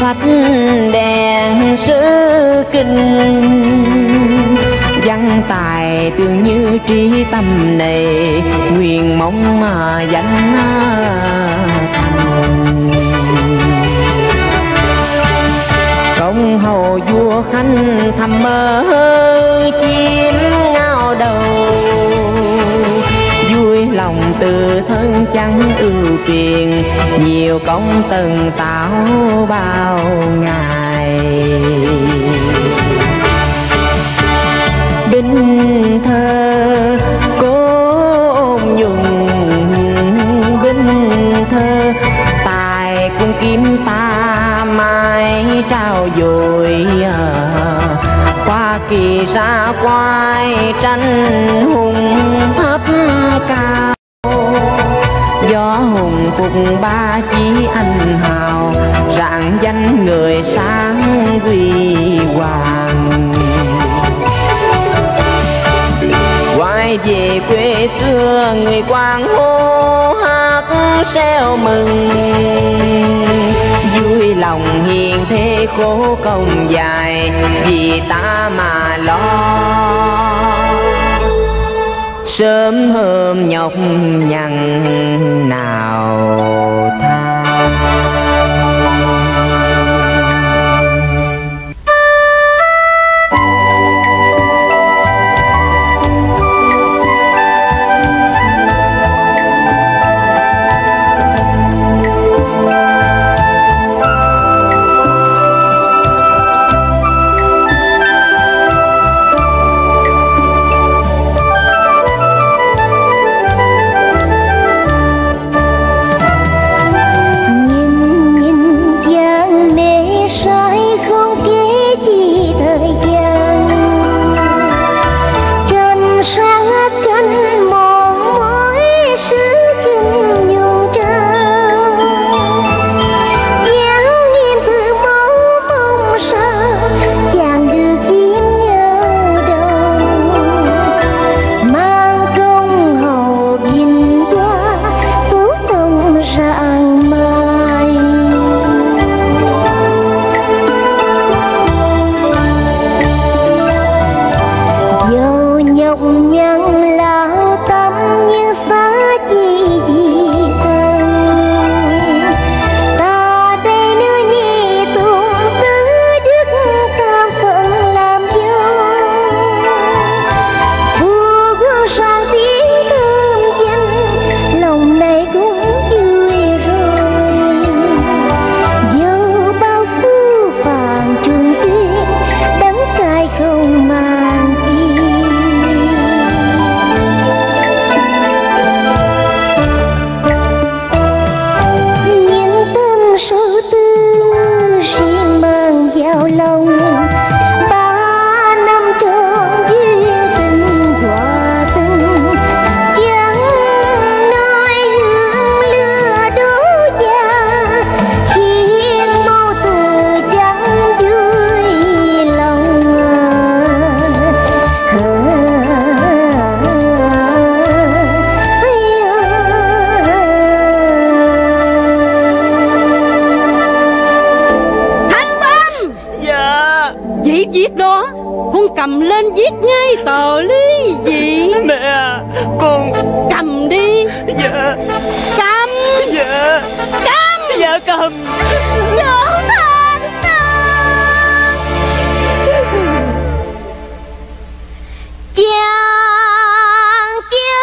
phách đèn sứ kinh, văn tài tương như trí tâm này, nguyện mong danh thành. Công hầu vua Khanh thầm mơ chim ngao đầu, vui lòng từ thân chẳng ưu phiền, nhiều công từng tạo bao ngày. Binh thơ cố ôn nhung, binh thơ tài cung kiếm ta mai trao dồi, qua kỳ ra quay tranh hùng thấp cao. Gió hùng phục ba chí anh hào, rạng danh người sáng huy hoàng. Quay về quê xưa người quang hô hát reo mừng, vui lòng hiền thế khổ công dài, vì ta mà lo. Sớm hôm nhọc nhằn nào than. cầm lên viết ngay tờ lý gì. Mẹ, con cầm đi. Dạ. Cầm. Dạ. Cầm. Dạ cầm. Nhớ thành chàng chưa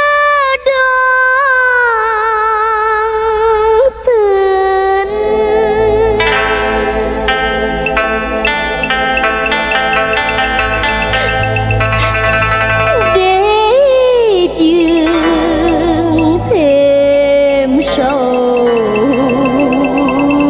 đơn tình để dương thêm sầu.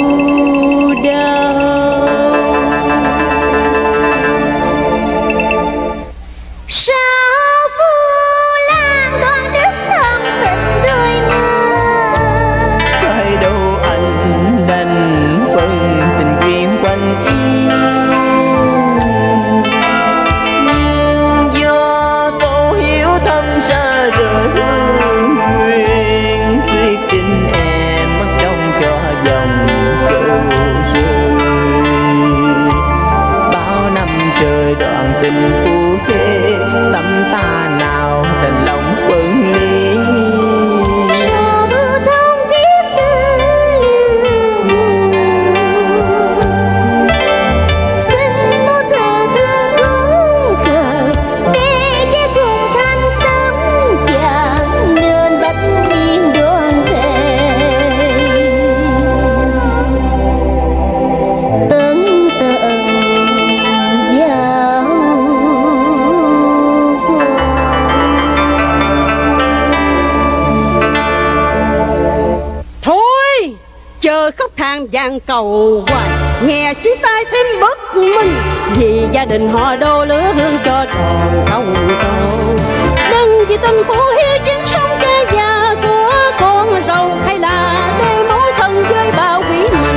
tôi khóc than van cầu hoài, nghe chúng tai thêm bất minh, vì gia đình họ đô lửa hương cho tròn không tròn. Đừng vì tình phụ hiếu chính sống kê già của con dâu, hay là để mối thân với bao quý mình,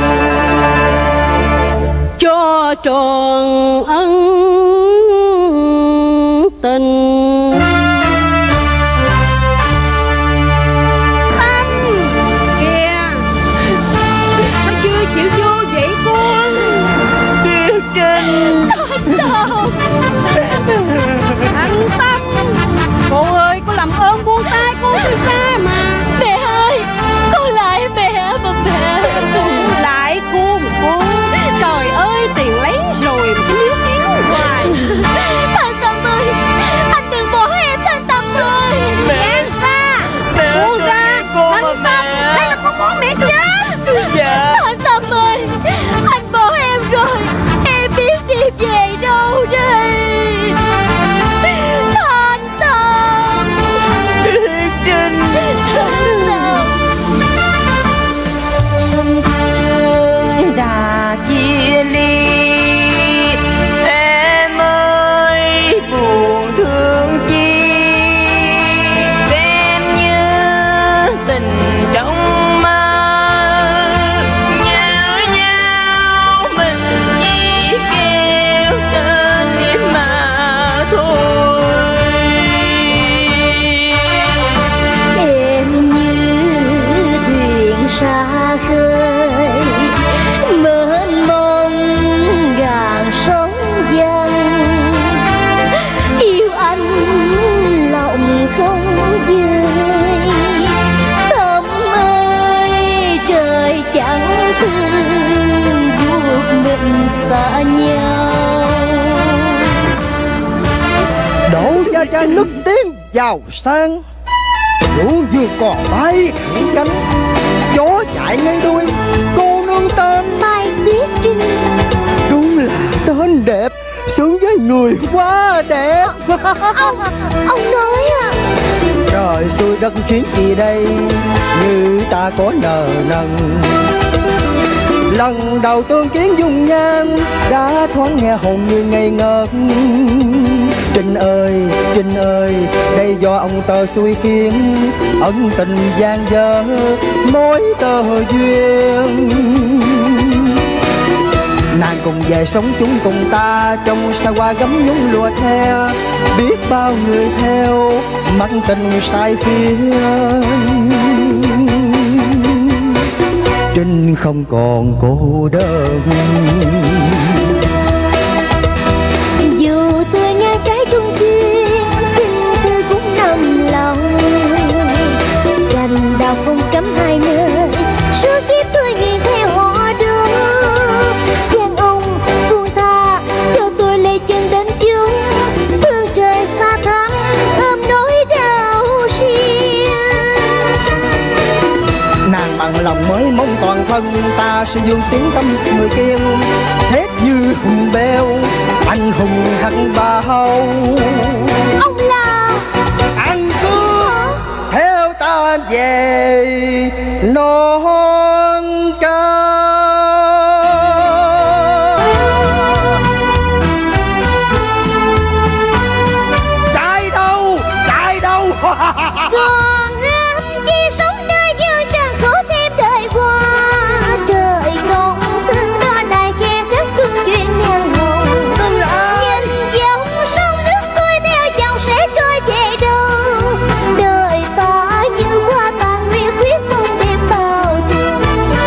cho tròn ân tình. Thằng Tâm, cô ơi, cô làm ơn buông tay cô ra mà. Mẹ ơi, con lại mẹ mà mẹ. Lại cô mà cô. Trời ơi, tiền lấy rồi mà cứ níu kéo hoài. Thằng Tâm ơi, anh đừng bỏ em Thằng Tâm ơi. Mẹ ra, buông ra. Thằng Tâm, đây là con bỏ mẹ chết. Dạ. Thằng Tâm ơi, anh bỏ em rồi, em biết đi về đâu đây. Thằng Tâm, Tuyết Trinh. Thằng Tâm. Sông thương đã chia ly, em ơi buồn thương chi, xem như tình trong mơ, nhớ nhau mình chỉ kêu tên em mà thôi. Em như thuyền xa khơi, mênh mông ngàn sóng dâng, yêu anh lòng không vơi. Tâm ơi, trời chẳng thương buộc mình xa nhau. Đổ gia trang nức tiếng giàu sang, ruộng vườn còn bay khẳng cánh, gió chạy ngay đuôi cô nương tên Mai Tuyết Trinh. đúng là tên đẹp, xứng với người quá đẹp. Ông nói à? Trời xui đất khiến gì đây, như ta có nợ nần. Lần đầu tương kiến dung nhan, đã thoáng nghe hồn như ngây ngất. Trinh ơi, đây do ông tơ xui khiến, ân tình gian dở mối tơ duyên. Nàng cùng về sống chung cùng ta, trong xa hoa gấm nhúng lụa theo, biết bao người theo mắt tình sai phía. Trinh không còn cô đơn, dù tôi ngang trái trung duyên, tình tư cũng nằm lòng. Cành đào không cắm hai nơi, suốt kiếp tôi nghiêng theo họ đường. Giang ông buông tha cho tôi lê chân đến chung, phương trời xa thẳm ôm nỗi đau riêng. nàng bằng lòng mới mong toàn thân, ta sẽ dương tiếng tâm người kiên, thét như hùng beo anh hùng hăng bao. Ông là Ăn cướp theo ta về non cao. Chạy đâu còn rám chi sống nơi dương trần khổ thêm đời qua. Trời không thương đó đại khe rất thương chuyện nhan hồn. Nhìn dòng sông nước xuôi theo dòng sẽ trôi về đâu. Đời ta như hoa tàn nguyệt quyết không thể bao trùm.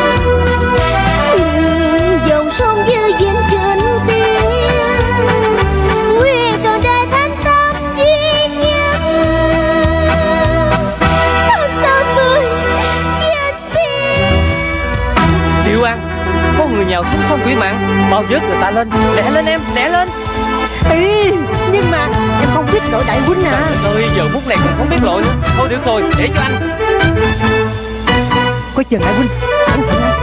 Dòng sông dư dịnh trên tiếng, nguyện trọn đời thanh tâm duy nhất. Thanh tâm ơi, danh phiền. Triệu An, có người nhào xuống sông Thủy Mạn, mau vớt người ta lên. Lẹ lên em, lẹ lên. Ý, nhưng mà em không biết lội đại huynh à. Trời ơi, giờ phút này cũng không biết lội nữa. Thôi được rồi, để cho anh. Coi chừng đại huynh, cẩn thận anh.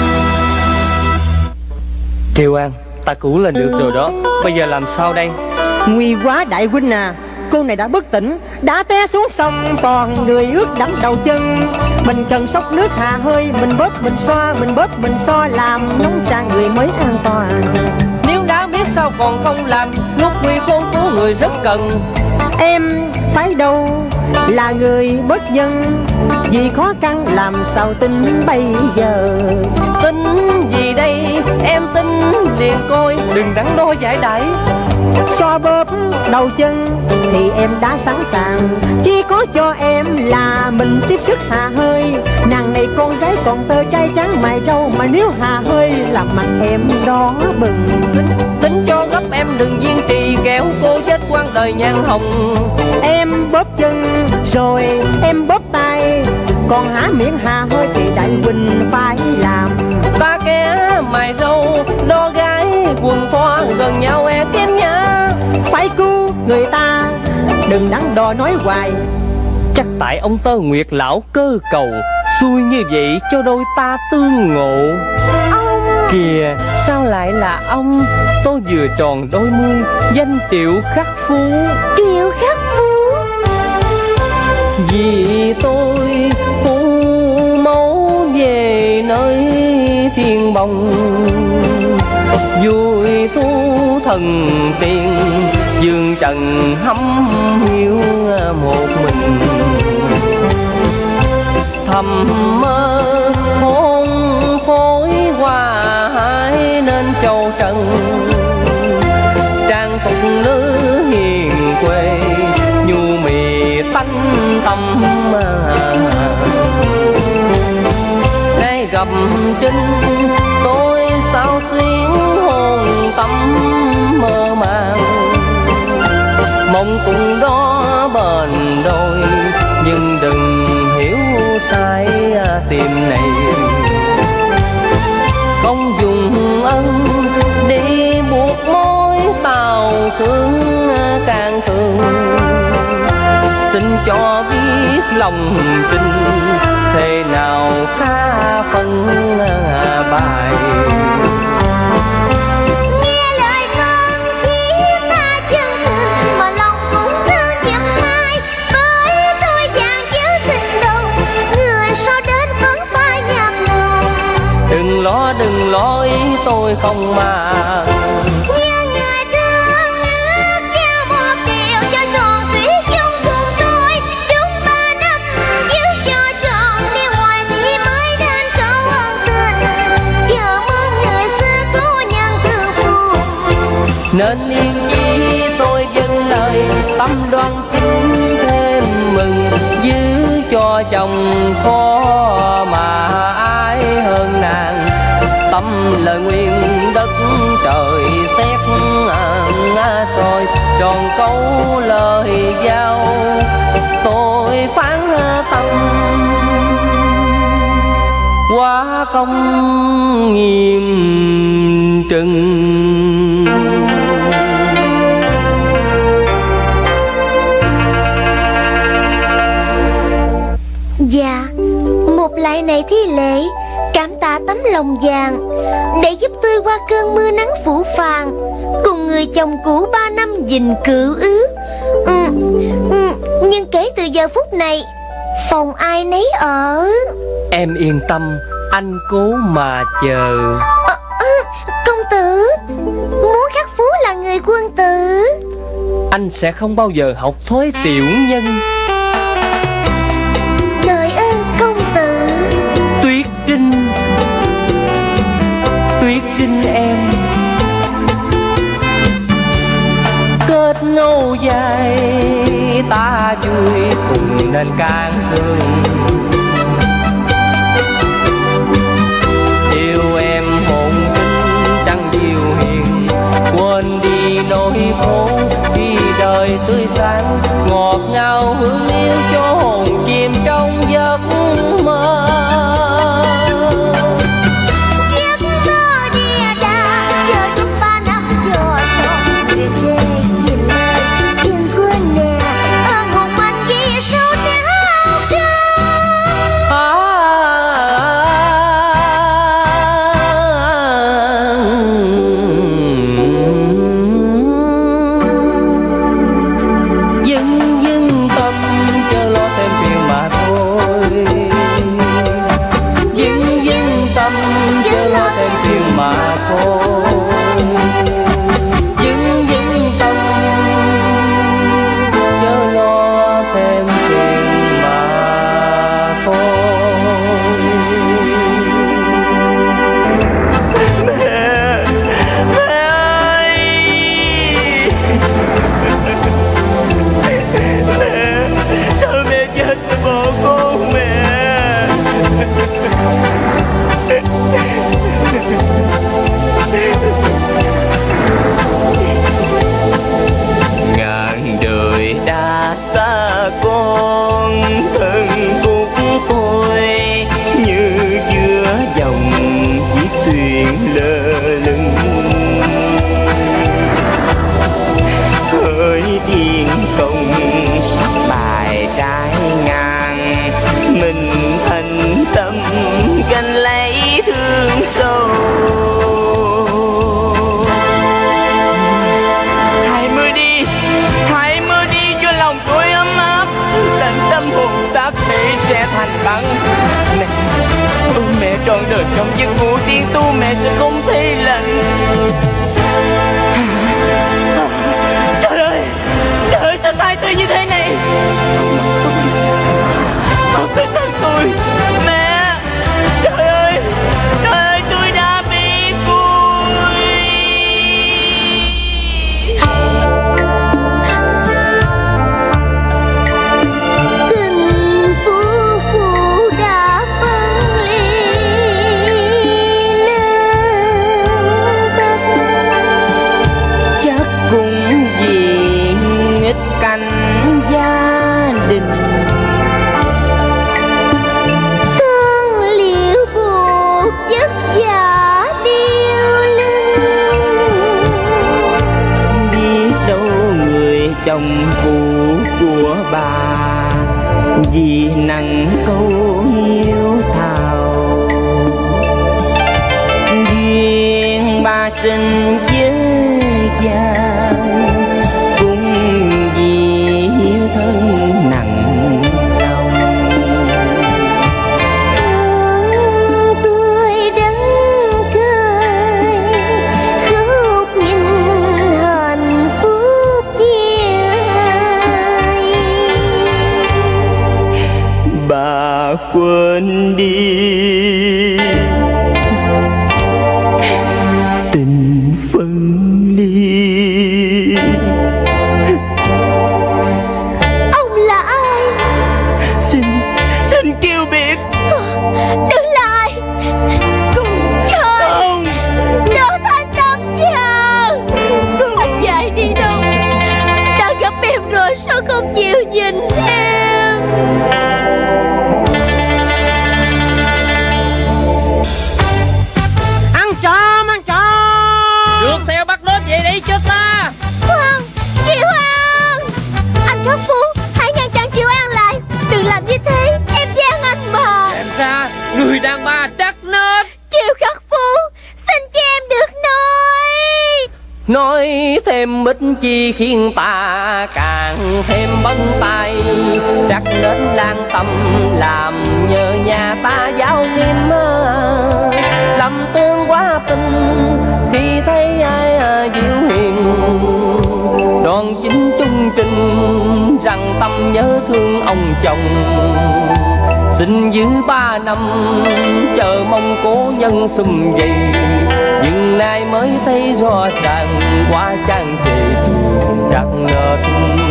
Triệu An, ta cứu lên được rồi đó. Bây giờ làm sao đây? Nguy quá đại huynh à, cô này đã bất tỉnh, đã té xuống sông, toàn người ướt đẫm đầu chân. Mình cần xóc nước hà hơi, mình bóp mình xoa, mình bóp mình xoa, làm nóng tràn người mới an toàn. Nếu đã biết sao còn không làm, lúc nguy khốn cứu người rất cần. Em phải đâu là người bất nhân, vì khó khăn làm sao tin bây giờ. Tính gì đây em tính liền coi, đừng đắn đo giải đãi. Xoa bóp đầu chân thì em đã sẵn sàng, chỉ có cho em là mình tiếp sức hà hơi. Nàng này con gái còn tơ trai trắng mày râu, mà nếu hà hơi làm mặt em đỏ bừng. Tính cho gấp em đừng kiên trì, kéo cô chết quang đời nhan hồng. Em bóp chân rồi em bóp tay, còn há miệng hà hơi thì đại huynh phải làm. Ta kẻ mày râu đo gái quần thoa, gần nhau e kém nhá. Phải cứu người ta, đừng đắn đo nói hoài. Chắc tại ông Tơ Nguyệt lão cơ cầu, xui như vậy cho đôi ta tương ngộ. Kìa sao lại là ông? Tôi vừa tròn đôi mươi, danh Triệu Khắc Phú. Triệu Khắc Phú. Vì tôi phú mẫu về nơi thiên bồng, vui thu thần tiên, dương trần hâm hiu một mình. Thầm mơ hôn phối hoa hái nên châu trần, trang phục nữ hiền quê, nhu mì tánh tâm. Nay gặp Trinh tôi sao xuyến hồn tâm mơ màng, mong cùng đó bền đôi, nhưng đừng hiểu sai tim này. Không dùng ân đi buộc mối tàu thương càng thương, xin cho biết lòng Trinh thế nào khá phân bài. Nghe lời con thiết tha chân tình, mà lòng cũng thương chẳng mai. Với tôi chàng giữ tình đầu, người sau đến vẫn phải nhạt lòng. Đừng lo ý tôi không mà. Như người thương ước giao một điều cho tròn tuyết dung cùng tôi. Đúng 3 năm giữ cho tròn, đi ngoài thì mới đến câu ân tình. Chờ mong người xưa cố nhân tương phù, Nên yên chí tôi dâng lời, tâm đoan chính thêm mừng. Giữ cho chồng khó mà ai hơn nàng, tâm lời nguyện đất trời xét soi. Tròn câu lời giao tôi phán tâm, quá công nghiêm trừng. Dạ, một lại này thi lễ, cảm tạ tấm lòng vàng để giúp tôi qua cơn mưa nắng phủ phàng, cùng người chồng cũ 3 năm gìn cựu ước. Nhưng kể từ giờ phút này, phòng ai nấy ở. Em yên tâm, anh cố mà chờ. Công tử, muốn Khắc Phú là người quân tử. Anh sẽ không bao giờ học thói tiểu nhân. Đời ơn công tử. Tuyết Trinh em, kết ngâu dài ta vui cùng nên càng thương. Yêu em hồn tinh trăng diệu hiền, quên đi nỗi khổ khi đời tươi sáng. Ngọt ngào hương yêu cho hồn chìm trong giấc mơ. Giấc mơ địa đàng, chờ đúng 3 năm cho tròn việc về nhìn nơi đừng quên nè, ơn hùng anh ghi sâu não chân. trọn đời trong giấc ngủ tiên tu mẹ sẽ không thấy lạnh. Trời ơi sao tay tôi như thế này? Con tôi sao tôi? Mẹ! Trời ơi tôi đã bị cùi. Tình phu phụ đã phân ly nương tất, chắc cũng vì nghịch cảnh gia đình. thương liễu buộc vất vả điêu linh. Biết đâu người chồng cũ của bà vì nặng câu hiếu thảo, duyên bà sinh với giang cũng vì hiếu thân nặng lòng. Hương tươi đắng cười khúc nhìn hạnh phúc chia hai. Bà quên đi tình phân ly. Ông là ai? Xin kêu biệt. Đừng lại! Trời! Không. Đó thành tâm chàng! Anh dạy đi đâu? Đã gặp em rồi sao không chịu nhìn em? Ăn trộm! Rượt theo bắt nó về đây cho ta. Khoan! Triệu An! Anh Khắc Phú, hãy ngăn chặn Triệu An lại! Đừng làm như thế, em gian anh mà! Xem ra người đàn bà đắc nết. Triệu Khắc Phú, xin cho em được Nói thêm ít chi khiến ta càng thêm bấn tay. Đắc nết lan tâm làm nhờ nhà ta giao thêm lầm tương quá tình khi thấy ai diệu hiền. Đoàn chính chung trình rằng tâm nhớ thương ông chồng. Xin giữ 3 năm chờ mong cố nhân sum vầy, nhưng nay mới thấy rõ ràng quá chán chê Đắc nết.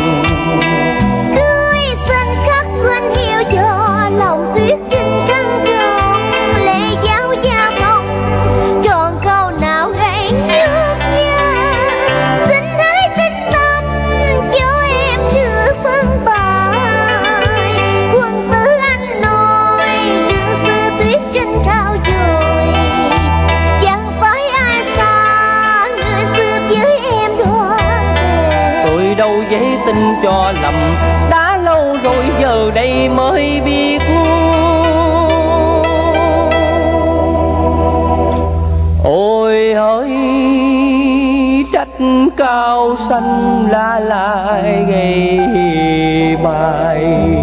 cưới xin khắc quên hiu cho lòng tuyết trinh trăng tròn lệ giáo gia phong tròn câu nào gây nước nha. Xin hãy tin tâm cho em chưa phân bài quân tử anh nói gương xưa tuyết trinh cao rồi chẳng phải ai xa người xưa với em đoàn về. Tôi đâu dễ tin cho lầm, đã lâu rồi giờ đây mới biết. Ôi hỡi trách cao xanh lá lại gây bài.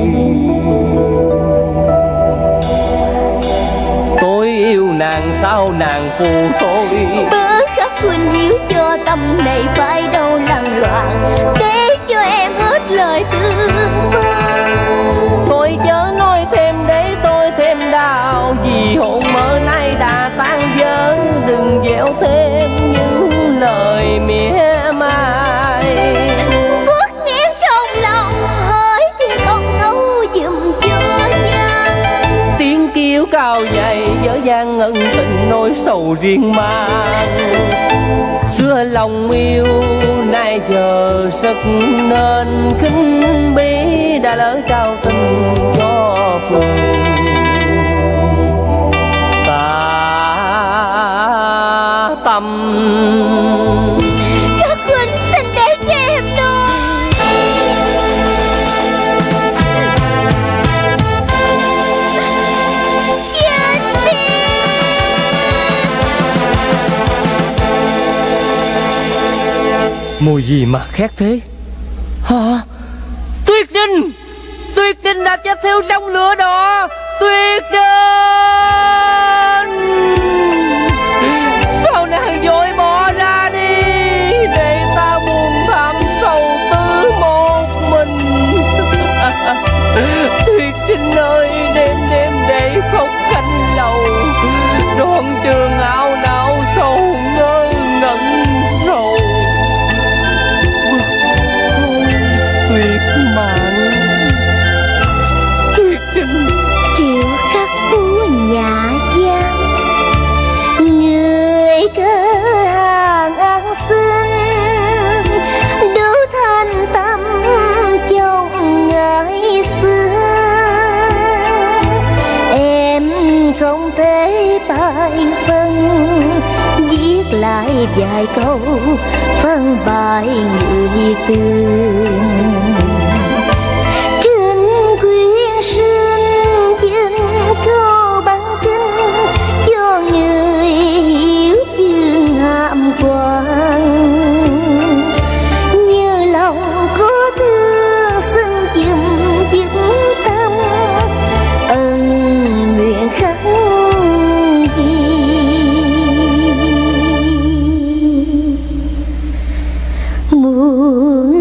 Tôi yêu nàng sao nàng phù thôi. Bớ khắc huynh hiếu cho tâm này phải đâu lăn loạn để cho em hết lời thương vong. Tôi chớ nói thêm để tôi thêm đau, vì hôn mơ nay đã tan vỡ. Đừng gieo thêm những lời mỉa mai. Quốc nghĩa trong lòng hỡi thì con thấu giùm cho nhân. Tiếng kêu cao dày dở dang ân tình nỗi sầu riêng mang. Xưa lòng yêu nay giờ rất nên khinh bỉ, đã lỡ trao tình cho phường. Ta tâm Các huynh xin để cho em nói. Chết đi. mùi gì mà khét thế? Hả? Tuyết Trinh! Tuyết Trinh đã chết theo trong lửa đỏ. Tuyết Trinh! vài câu phân bài người tương. Trên quyển sinh dân câu bằng trinh cho người hiểu chương hàm quan. Như lòng có thương xin chùm dứt tâm ân nguyện khắc ghi muôn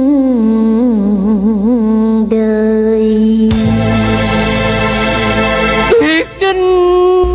đời. Tuyết Trinh,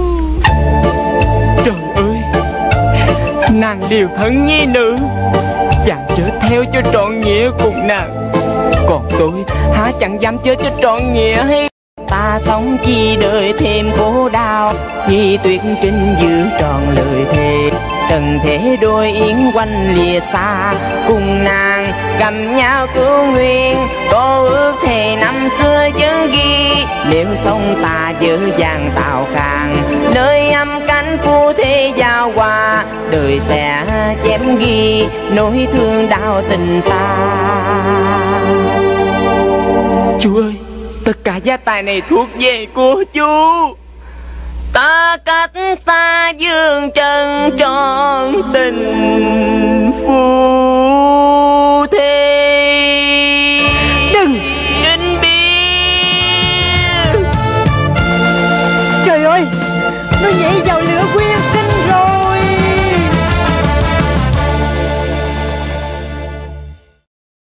trời ơi, nàng liều thân nhi nữ, chàng chết theo cho trọn nghĩa cùng nàng, còn tôi há chẳng dám chết cho trọn nghĩa hay. Ta sống chi đời thêm khổ đau, khi Tuyết Trinh giữ tròn lời thề. Trần thế đôi yến quanh lìa xa, cùng nàng cầm nhau cứu nguyên. Có ước thề năm xưa chớ ghi, nếu sống ta dở dàng tạo khang. Nơi âm cánh phu thế giao hòa, đời sẽ chém ghi nỗi thương đau tình ta. Chú ơi, tất cả gia tài này thuộc về của chú. Ta cách xa dương trần trọn tình phu.